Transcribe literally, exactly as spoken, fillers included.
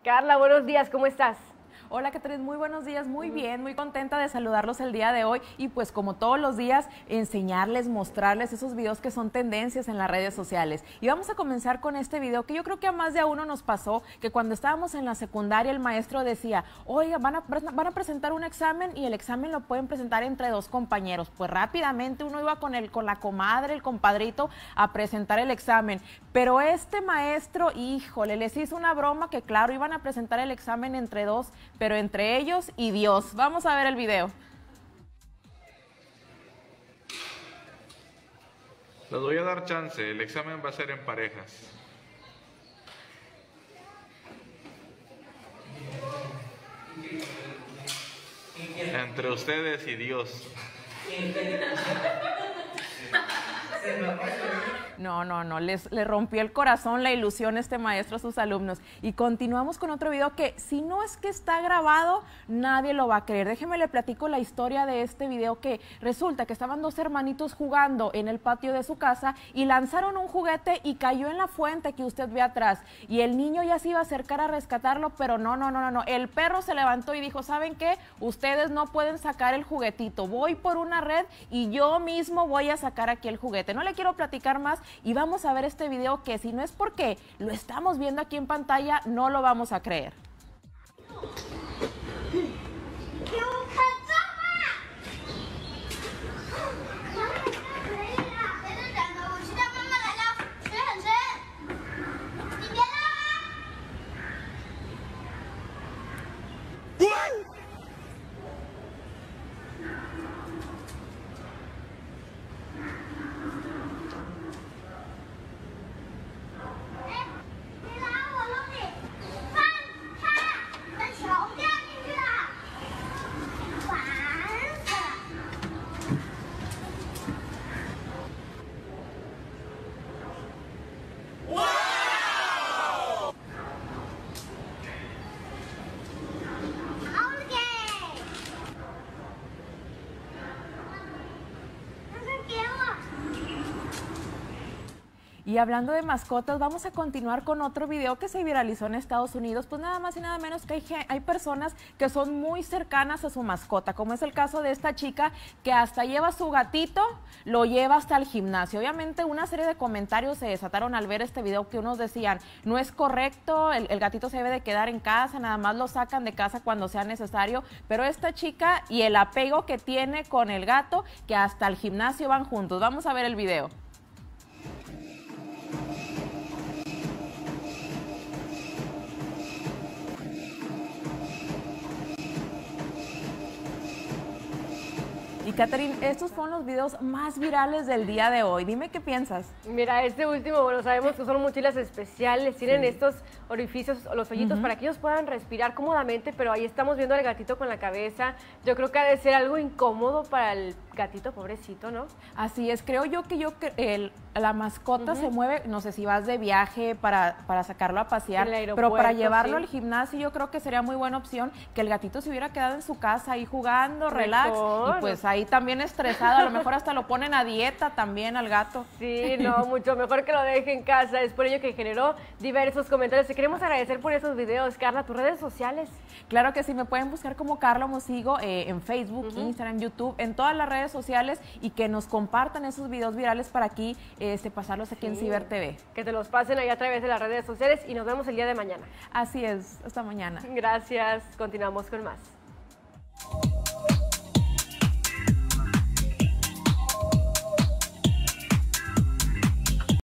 Carla, buenos días, ¿cómo estás? Hola, Catherine, muy buenos días, muy bien, muy contenta de saludarlos el día de hoy y pues como todos los días enseñarles, mostrarles esos videos que son tendencias en las redes sociales. Y vamos a comenzar con este video que yo creo que a más de a uno nos pasó, que cuando estábamos en la secundaria el maestro decía, oiga, van a, van a presentar un examen y el examen lo pueden presentar entre dos compañeros. Pues rápidamente uno iba con, el, con la comadre, el compadrito a presentar el examen. Pero este maestro, híjole, les hizo una broma que claro, iban a presentar el examen entre dos, pero entre ellos y Dios. Vamos a ver el video. Les voy a dar chance, el examen va a ser en parejas. Entre ustedes y Dios. No, no, no, les, les rompió el corazón, la ilusión este maestro a sus alumnos. Y continuamos con otro video que si no es que está grabado, nadie lo va a creer. Déjeme le platico la historia de este video que resulta que estaban dos hermanitos jugando en el patio de su casa y lanzaron un juguete y cayó en la fuente que usted ve atrás. Y el niño ya se iba a acercar a rescatarlo, pero no, no, no, no, no. El perro se levantó y dijo, ¿saben qué? Ustedes no pueden sacar el juguetito. Voy por una red y yo mismo voy a sacar aquí el juguete. No le quiero platicar más y vamos a ver este video que si no es porque lo estamos viendo aquí en pantalla, no lo vamos a creer. Y hablando de mascotas, vamos a continuar con otro video que se viralizó en Estados Unidos. Pues nada más y nada menos que hay, hay personas que son muy cercanas a su mascota, como es el caso de esta chica que hasta lleva su gatito, lo lleva hasta el gimnasio. Obviamente una serie de comentarios se desataron al ver este video que unos decían, no es correcto, el, el gatito se debe de quedar en casa, nada más lo sacan de casa cuando sea necesario. Pero esta chica y el apego que tiene con el gato, que hasta el gimnasio van juntos. Vamos a ver el video. Y Catherine, estos fueron los videos más virales del día de hoy. Dime qué piensas. Mira, este último, bueno, sabemos que son mochilas especiales, tienen sí. estos orificios, los hoyitos, uh-huh. para que ellos puedan respirar cómodamente, pero ahí estamos viendo al gatito con la cabeza. Yo creo que ha de ser algo incómodo para el gatito, pobrecito, ¿no? Así es, creo yo que yo el, la mascota uh-huh. se mueve, no sé si vas de viaje para, para sacarlo a pasear, pero para llevarlo sí. al gimnasio yo creo que sería muy buena opción que el gatito se hubiera quedado en su casa ahí jugando, relax, Mejor. y pues ahí también estresado, a lo mejor hasta lo ponen a dieta también al gato. Sí, no, mucho mejor que lo deje en casa, es por ello que generó diversos comentarios. Te queremos agradecer por esos videos, Carla, tus redes sociales. Claro que sí, me pueden buscar como Carla Mosigo eh, en Facebook, uh-huh. Instagram, YouTube, en todas las redes sociales y que nos compartan esos videos virales para aquí, este, pasarlos aquí sí. en Ciber T V. Que te los pasen ahí a través de las redes sociales y nos vemos el día de mañana. Así es, hasta mañana. Gracias, continuamos con más.